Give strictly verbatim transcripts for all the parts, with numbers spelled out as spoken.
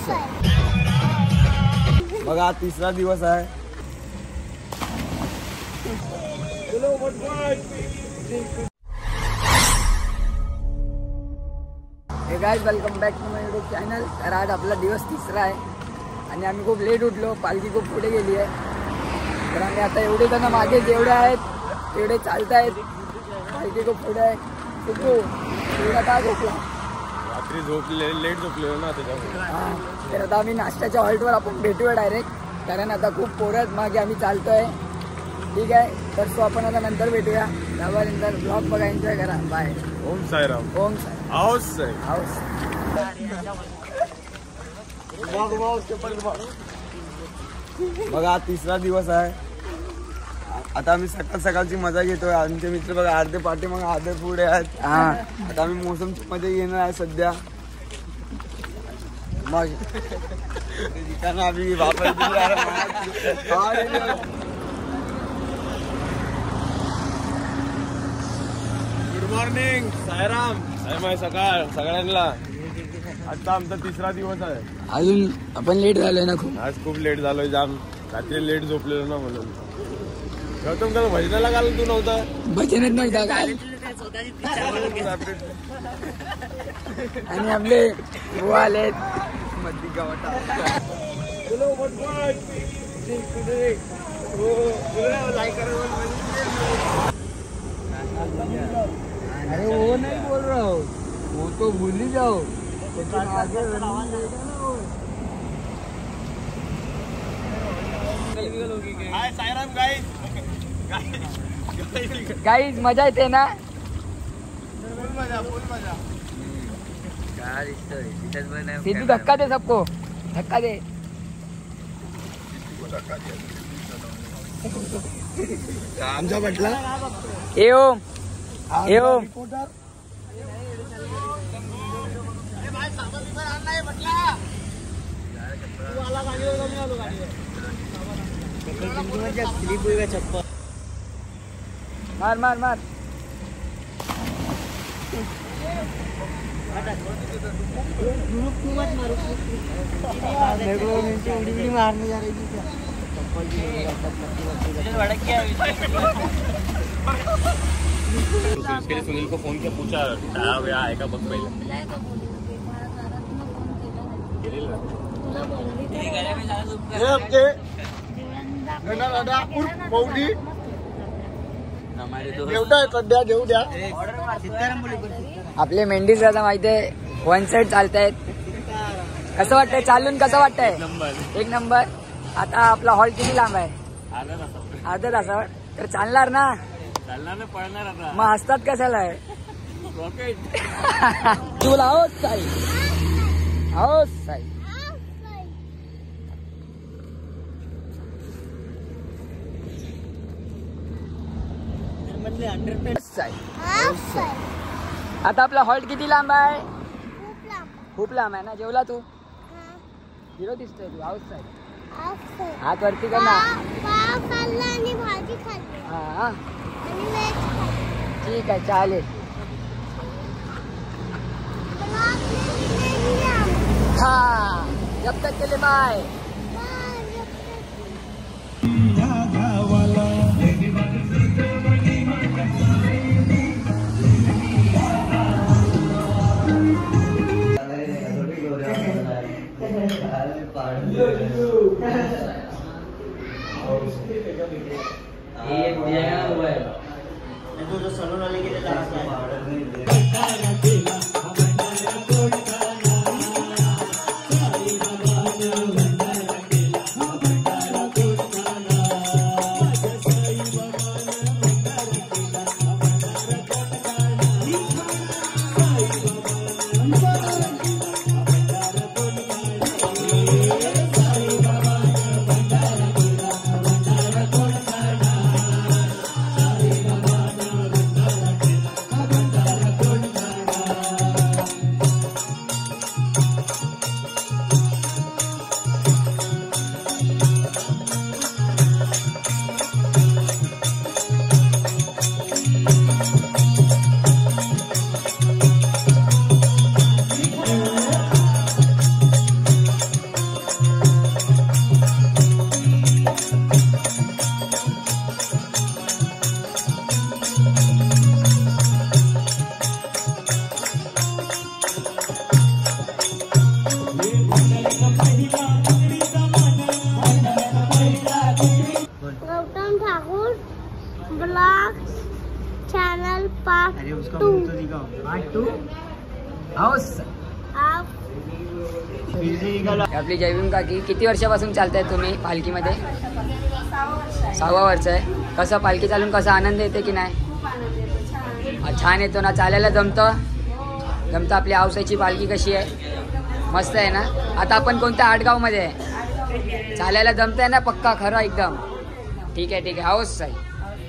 बघा तिसरा दिवस आहे. Hey guys welcome back to my YouTube channel. तर आज आपला दिवस तिसरा आहे आणि आम्ही खूप लेट उठलो. पालखी खूप पुढे गेली आहे. तर आम्ही आता एवढे जण मागे जेवढे आहेत तेवढे चालत आहेत. पालखी खूप पुढे आहे. एवढा का झोपला? रात्री झोपले लेट झोपले ना त्याच्यामुळे. हां, तर आता आम्ही नाश्त्याच्या हॉल्टवर आपण भेटूया डायरेक्ट, कारण आता खूप पोरत मागे आम्ही चालतोय. ठीक आहे, तर सो आपण आता नंतर भेटूया. त्यानंतर ब्लॉग बघा, एन्जॉय करा. Bye. Om Sairam. Om Sai house Sai house. बघा तिसरा दिवस आहे. आता आम्ही सकाळ सकाळची मजा घेतोय. आमचे मित्र बघा अर्धे पाठी मग अर्धे पुढे आहेत. हा, आता आम्ही मोसमची मजा घेणार आहे सध्या. मग आम्ही वापर गुड मॉर्निंग साईराम. साईमाय सकाळ सगळ्यांना. आजचा आमचा तिसरा दिवस आहे. अजून आपण लेट झालोय ना खूप. आज खूप लेट झालोय जाम. रात्री लेट झोपलेलो ना म्हणून. गौतम का भजनाला घालून तू नव्हता? भजनच नव्हता काय. आणि आपले वो आले मध्य गावाटा. अरे वो नहीं बोल रहा हो, वो तो भूल ही जाओ. गाइस मजा येते ना. सिद्धू धक्का दे सबको, धक्का दे. आमचा म्हटला ए ओम ए ओम. मार मार मार. उड़ी उड़ी मारने जा रही थी. इसके लिए सुनील को फोन किया, पूछा आया आएगा बघ पहिले. आपले मेंढीज आता माहितीये वन साइड चालतायत. कसं वाटतंय चालून? कसं वाटतंय? एक नंबर. आता आपला हॉल किती लांब आहे? अर्धा तासावर. तर चालणार ना? चालणार ना, पळणार आता. मग हसतात कशाला आहे? रॉकेट. तुला आहोत साई, आहोत साई. आता आपला हॉल्ट किती लांब आहे? खूप लांब आहे ना. जेवला तू? हिरो दिसतोय तू. हाऊस साई. हात वरती कर ना. हा ठीक आहे चालेल. हा जब तक के लिए बाय. ये बुढ़िया हुआ है तो जो सलून वाले के लिए टू हाऊस. आपली जयभीम काकी किती वर्षापासून चालताय तुम्ही पालखीमध्ये? सहावा वर्ष आहे. कसं पालखी चालून कसा आनंद येते की नाही? छान येतो ना. चालायला जमतं जमतं. आपली औसाची पालखी कशी आहे? मस्त आहे ना. आता आपण कोणत्या आडगाव मध्ये आहे? चालायला जमतंय ना पक्का खरं एकदम? ठीक आहे ठीक आहे. हाऊस आहे.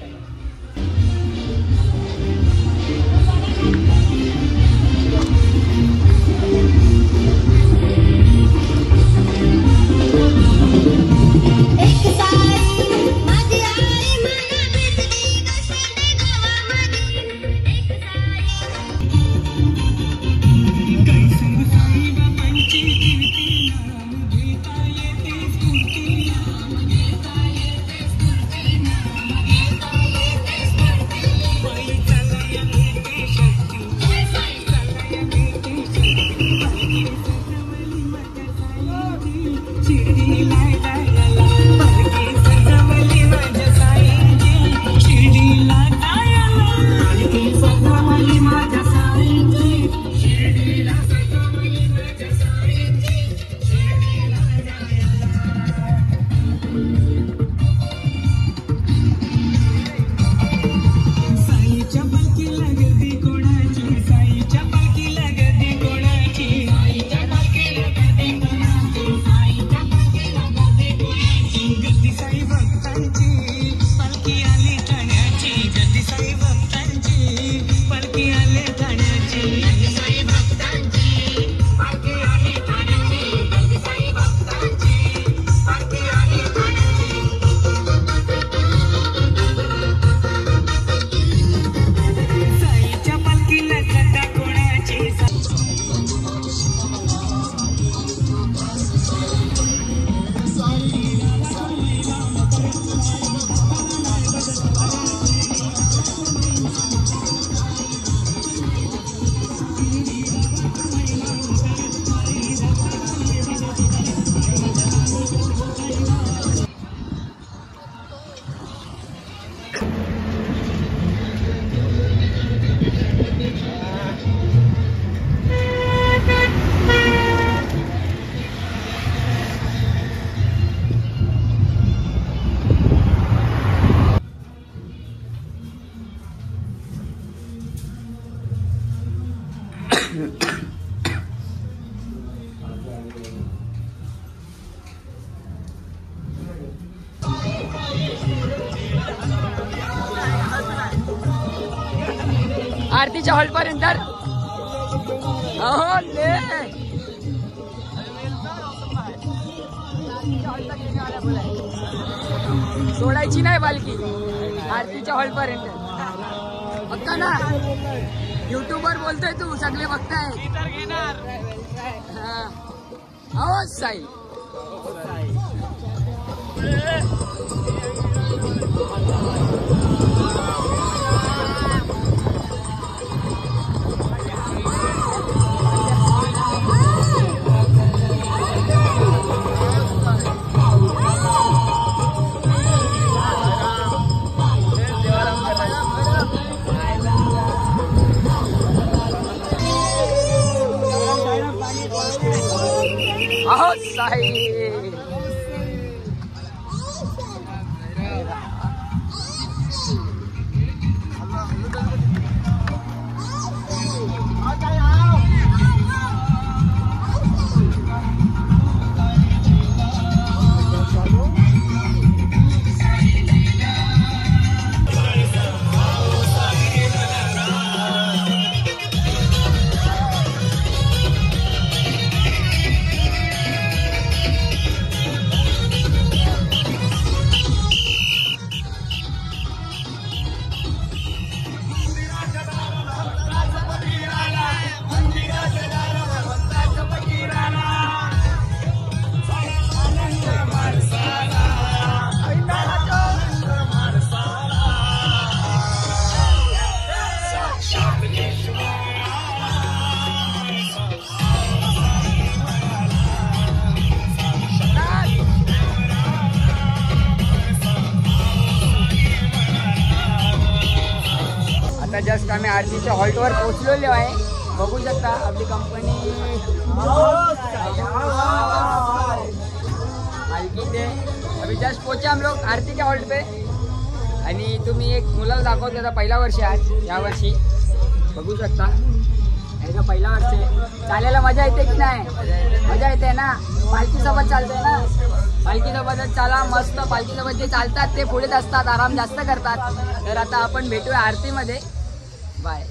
आरतीच्या हॉल पर्यंत सोडायची नाही पालखी आरतीच्या हॉल पर्यंत. बघता ना युट्यूबवर बोलतोय तू, सगळे बघताय. हो साई अहो साई आम्ही आरतीच्या हॉल्टवर पोहोचलेलो आहे. बघू शकता आपली कंपनी ते अभी जस्ट पोचे हम लोग आरती के हॉल्ट पे. आणि तुम्ही एक मुलाला दाखवत त्याचा पहिला वर्ष आहे या वर्षी. बघू शकता याचा पहिला वर्ष आहे. चालायला मजा येते की नाही? मजा येते ना. पालखीसोबत चालते ना. पालखीसोबतच चाला मस्त. पालखीसोबत जे चालतात ते पुढेच असतात, आराम जास्त करतात. तर आता आपण भेटूया आरतीमध्ये. बाय.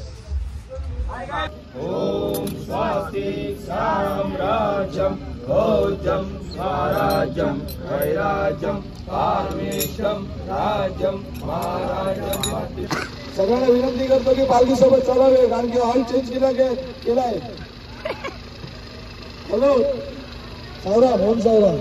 ओम स्वास्ति साम्राज्यम भोजम महाराजम वैराजम पारमेशम राज्यम महाराजम. सगळ्यांना विनंती करतो की पालखी सोबत चालावे, कारण की हॉल चेंज केला केलाय. हॅलो सावराम, ओम सावराम.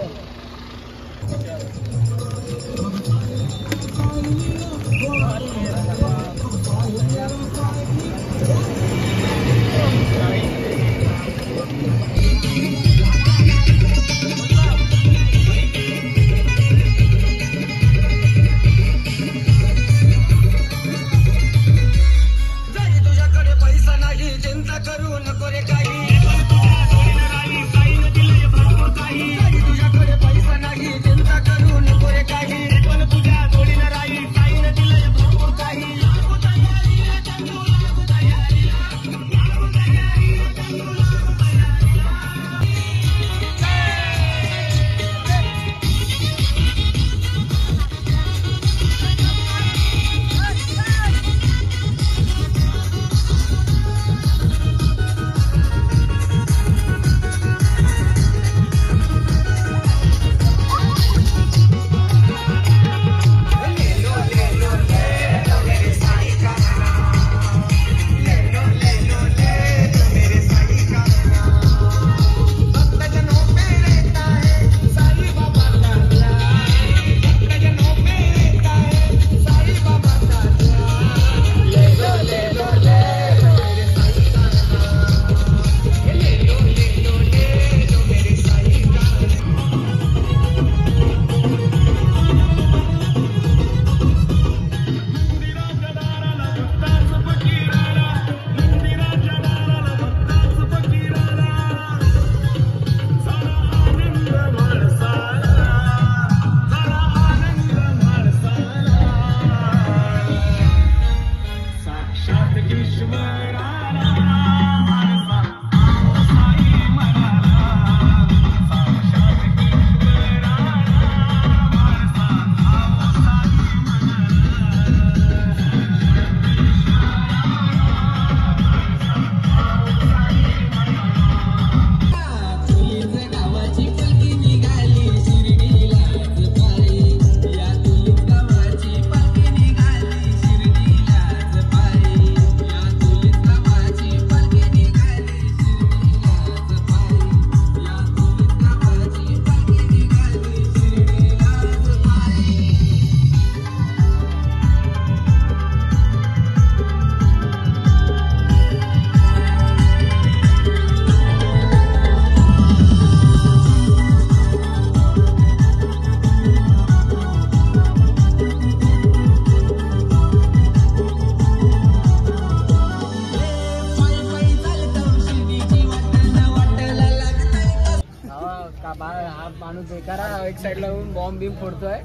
एक साईडला येऊन बॉम्ब बिम फोडतोय.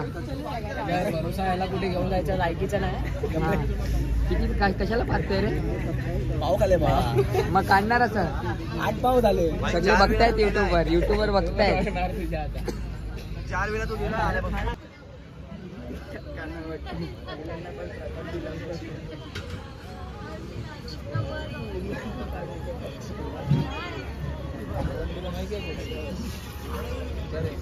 भरोसा याला कुठे घेऊन जायचं लायकीचं नाही. किती कशाला पाहतोय रे? पाव खाले बा. मग काढणार असं आठ पाव झाले. सगळे बघतायत युट्यूबवर युट्यूबवर बघतायत. चार वेळा तू गेला. Correct.